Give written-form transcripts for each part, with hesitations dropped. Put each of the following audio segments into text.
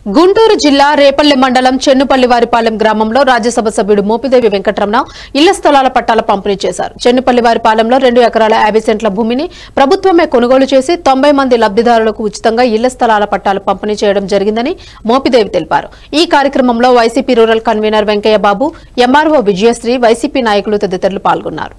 గుంటూరు జిల్లా రేపల్లె మండలం చెన్నుపల్లివారిపాలెం గ్రామంలో రాజ్యసభ సభ్యుడు మోపిదేవి వెంకటరమణ ఇళ్ల స్థలాల పట్టాల పంపిణీ చేశారు. చెన్నుపల్లివారిపాలెంలో 2 ఎకరాల 50 సెంట్ల భూమిని ప్రభుత్వమే కొనుగోలు చేసి 90 మంది లబ్ధిదారులకు ఉచితంగా ఇళ్ల స్థలాల పట్టాలు పంపిణీ చేయడం జరిగిందని మోపిదేవి తెలిపారు. ఈ కార్యక్రమంలో YCP rural convenor Venkaiah Babu, MRO Vijayasri, YCP నాయకులు తదితరులు పాల్గొన్నారు.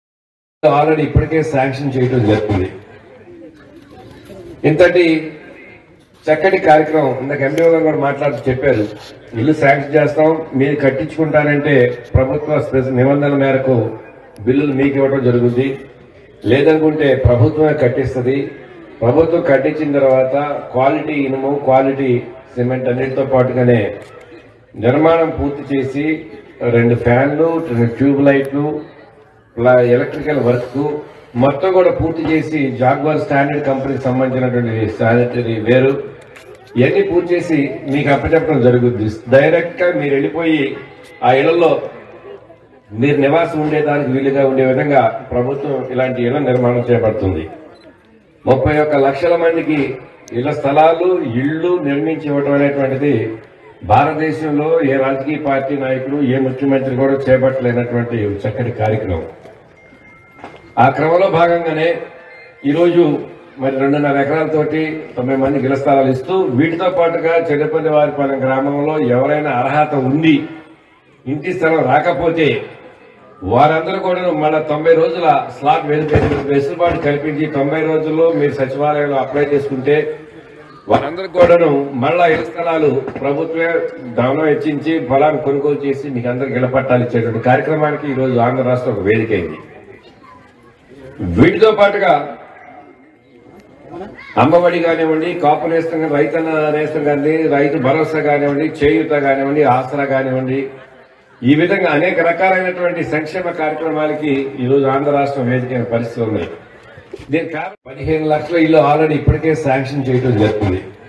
చక్కటి కార్యక్రమం ఇందాక ఎండిఓ గారు కూడా మాట్లాడుతూ చెప్పారు. ఇల్లు శాంక్షన్ చేస్తాం, మీరు కట్టించుకుంటానంటే ప్రభుత్వ నిబంధనల మేరకు బిల్లులు మీకు ఇవ్వడం జరుగుతుంది. లేదనుకుంటే ప్రభుత్వమే కట్టిస్తుంది. ప్రభుత్వం కట్టించిన తర్వాత క్వాలిటీ ఇనుము, క్వాలిటీ సిమెంట్ అన్నిటితో పాటుగానే నిర్మాణం పూర్తి చేసి 2 ఫ్యాన్లు, 2 ట్యూబ్ లైట్లు, ఎలక్ట్రికల్ వర్క్ మొత్తం కూడా పూర్తి చేసి జాగ్వార్ స్టాండర్డ్ కంపెనీకి సంబంధించినటువంటి శానిటరీ వేరు ఇవన్నీ పూర్తి చేసి మీకు అప్పచెప్పడం జరుగుతుంది. డైరెక్ట్ గా మీరు వెళ్ళిపోయి ఆ ఇళ్లలో మీరు నివాసం ఉండేదానికి వీలుగా ఉండే విధంగా ప్రభుత్వం ఇలాంటి ఇళ్ల నిర్మాణం చేపడుతుంది. 31 లక్షల మందికి ఇళ్ల స్థలాలు, ఇళ్లు నిర్మించి ఇవ్వడం అనేటువంటిది భారతదేశంలో ఏ రాజకీయ పార్టీ నాయకులు, ఏ ముఖ్యమంత్రి కూడా చేపట్టలేనటువంటి చక్కటి కార్యక్రమం. ఆ క్రమంలో భాగంగానే ఈరోజు మరి 2.5 ఎకరాలతోటి 90 మందికి ఇళ్ల స్థలాలు ఇస్తూ, వీటితో పాటుగా చెన్నుపల్లివారిపాలెం గ్రామంలో ఎవరైనా అర్హత ఉండి ఇంటి స్థలం రాకపోతే వారందరూ కూడా మళ్ళా 90 రోజుల స్లాట్ వెసులుబాటు కల్పించి 90 రోజుల్లో మీరు సచివాలయంలో అప్లై చేసుకుంటే వారందరూ కూడాను మళ్ళా ఇళ్ల స్థలాలు ప్రభుత్వమే ధనం హెచ్చించి పొలాన్ని కొనుగోలు చేసి మీకు అందరికి ఇళ్ల పట్టాలు ఇచ్చేటువంటి కార్యక్రమానికి ఈరోజు ఆంధ్ర రాష్ట్రం ఒక వేదిక అయింది. వీటితో పాటుగా అమ్మఒడి కానివ్వండి, కాపు నేస్తం కానీ, రైతన్న నేస్తం కానీ, రైతు భరోసా కానివ్వండి, చేయూత కానివ్వండి, ఆసరా కానివ్వండి, ఈ విధంగా అనేక రకాలైనటువంటి సంక్షేమ కార్యక్రమాలకి ఈరోజు ఆంధ్ర రాష్ట్రం వేదికైన పరిస్థితులు ఉన్నాయి. దీనికి కారణం 15 లక్షల ఇల్లు ఆల్రెడీ ఇప్పటికే శాంక్షన్ చేయడం జరుగుతుంది.